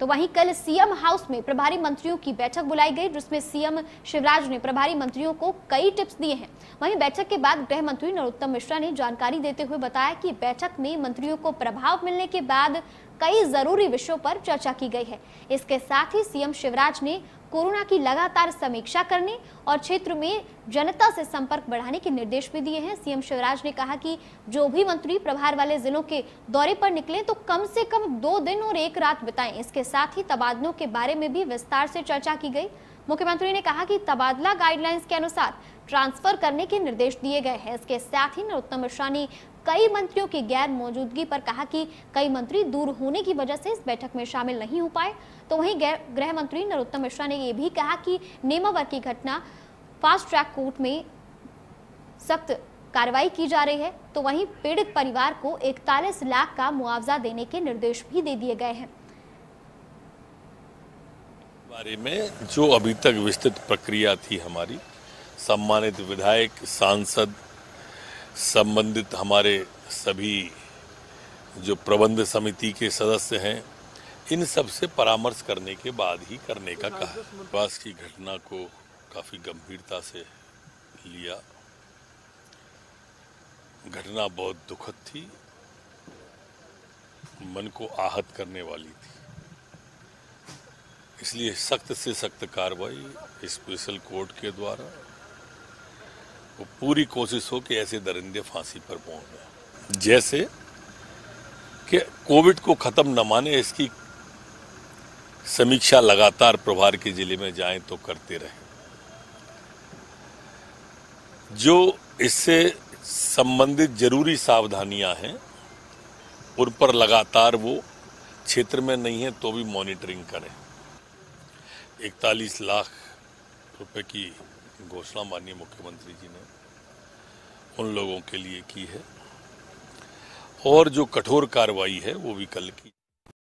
तो वहीं कल सीएम हाउस में प्रभारी मंत्रियों की बैठक बुलाई गई, जिसमें सीएम शिवराज ने प्रभारी मंत्रियों को कई टिप्स दिए हैं। वहीं बैठक के बाद गृह मंत्री नरोत्तम मिश्रा ने जानकारी देते हुए बताया कि बैठक में मंत्रियों को प्रभाव मिलने के बाद कई जरूरी विषयों पर चर्चा की गई है। इसके साथ ही सीएम शिवराज ने कोरोना की लगातार समीक्षा करने और क्षेत्र में जनता से संपर्क बढ़ाने के निर्देश भी दिए हैं। सीएम शिवराज ने कहा कि जो भी मंत्री प्रभार वाले जिलों के दौरे पर निकले तो कम से कम 2 दिन और 1 रात बिताएं। इसके साथ ही तबादलों के बारे में भी विस्तार से चर्चा की गई। मुख्यमंत्री ने कहा कि तबादला गाइडलाइंस के अनुसार ट्रांसफर करने के निर्देश दिए गए हैं। इसके साथ ही नरोत्तम मिश्रा ने कई मंत्रियों की गैर मौजूदगी पर कहा कि कई मंत्री दूर होने की वजह से इस बैठक में शामिल नहीं हो पाए। तो वहीं गृह मंत्री नरोत्तम मिश्रा ने यह भी कहा कि नेमावर की घटना फास्ट ट्रैक कोर्ट में सख्त कार्रवाई की जा रही है। तो वहीं पीड़ित परिवार को 41 लाख का मुआवजा देने के निर्देश भी दे दिए गए हैं। बारे में जो अभी तक विस्तृत प्रक्रिया थी हमारी, सम्मानित विधायक, सांसद, संबंधित हमारे सभी जो प्रबंध समिति के सदस्य हैं, इन सब से परामर्श करने के बाद ही करने का कहा। विकास की घटना को काफी गंभीरता से लिया। घटना बहुत दुखद थी, मन को आहत करने वाली थी। इसलिए सख्त से सख्त कार्रवाई स्पेशल कोर्ट के द्वारा, वो पूरी कोशिश हो कि ऐसे दरिंदे फांसी पर पहुंच जाए। जैसे कि कोविड को खत्म न माने, इसकी समीक्षा लगातार प्रभार के जिले में जाएं तो करते रहे। जो इससे संबंधित जरूरी सावधानियां हैं उन पर लगातार वो क्षेत्र में नहीं है तो भी मॉनिटरिंग करें। 41 लाख रुपए की घोषणा माननीय मुख्यमंत्री जी ने उन लोगों के लिए की है और जो कठोर कार्रवाई है वो भी कल की।